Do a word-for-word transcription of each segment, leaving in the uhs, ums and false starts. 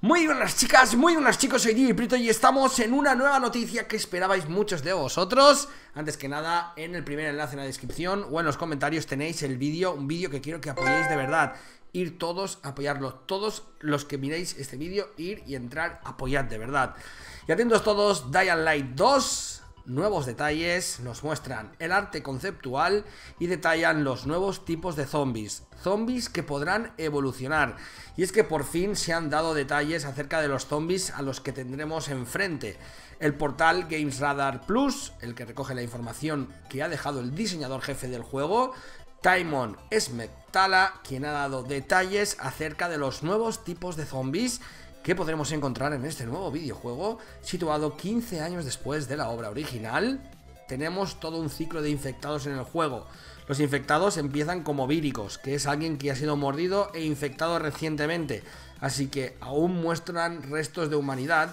Muy buenas chicas, muy buenas chicos, soy Divi Prieto y estamos en una nueva noticia que esperabais muchos de vosotros. Antes que nada, en el primer enlace en la descripción o en los comentarios tenéis el vídeo, un vídeo que quiero que apoyéis de verdad. Ir todos, apoyarlo, todos los que miréis este vídeo, ir y entrar, apoyad de verdad. Y atentos todos, Dying Light dos... Nuevos detalles, nos muestran el arte conceptual y detallan los nuevos tipos de zombies. Zombies que podrán evolucionar. Y es que por fin se han dado detalles acerca de los zombies a los que tendremos enfrente. El portal Games Radar Plus, el que recoge la información que ha dejado el diseñador jefe del juego, Timon Smectala, quien ha dado detalles acerca de los nuevos tipos de zombies que podremos encontrar en este nuevo videojuego, situado quince años después de la obra original. Tenemos todo un ciclo de infectados en el juego. Los infectados empiezan como víricos, que es alguien que ha sido mordido e infectado recientemente, así que aún muestran restos de humanidad.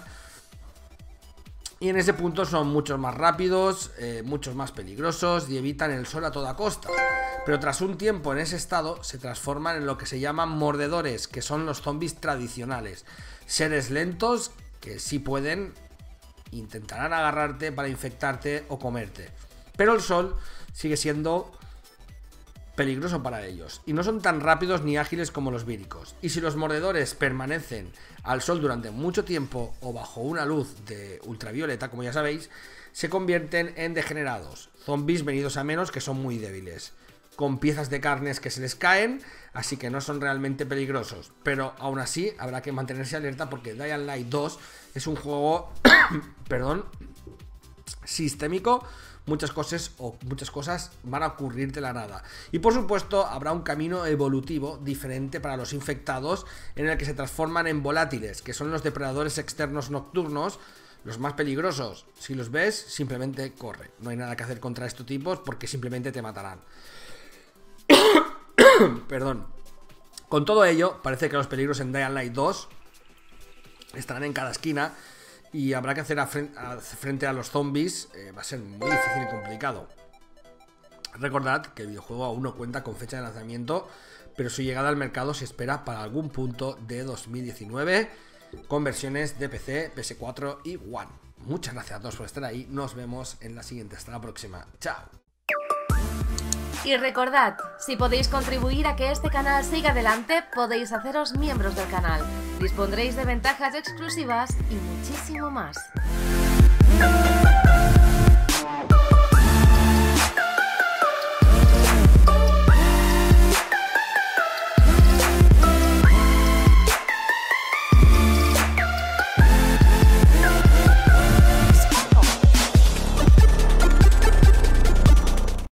Y en ese punto son muchos más rápidos, eh, muchos más peligrosos y evitan el sol a toda costa. Pero tras un tiempo en ese estado se transforman en lo que se llaman mordedores, que son los zombies tradicionales. Seres lentos que sí pueden, intentarán agarrarte para infectarte o comerte. Pero el sol sigue siendo peligroso para ellos y no son tan rápidos ni ágiles como los víricos. Y si los mordedores permanecen al sol durante mucho tiempo o bajo una luz de ultravioleta, como ya sabéis, se convierten en degenerados, zombies venidos a menos que son muy débiles, con piezas de carnes que se les caen, así que no son realmente peligrosos. Pero aún así habrá que mantenerse alerta porque Dying Light dos es un juego perdón, sistémico. Muchas cosas o muchas cosas van a ocurrir de la nada. Y por supuesto habrá un camino evolutivo diferente para los infectados, en el que se transforman en volátiles, que son los depredadores externos nocturnos, los más peligrosos. Si los ves, simplemente corre. No hay nada que hacer contra estos tipos porque simplemente te matarán. Perdón. Con todo ello, parece que los peligros en Dying Light dos estarán en cada esquina y habrá que hacer a frente, a, frente a los zombies. eh, Va a ser muy difícil y complicado. Recordad que el videojuego aún no cuenta con fecha de lanzamiento, pero su llegada al mercado se espera para algún punto de dos mil diecinueve, con versiones de P C, P S cuatro y One. Muchas gracias a todos por estar ahí. Nos vemos en la siguiente. Hasta la próxima. Chao. Y recordad, si podéis contribuir a que este canal siga adelante, podéis haceros miembros del canal. Dispondréis de ventajas exclusivas y muchísimo más.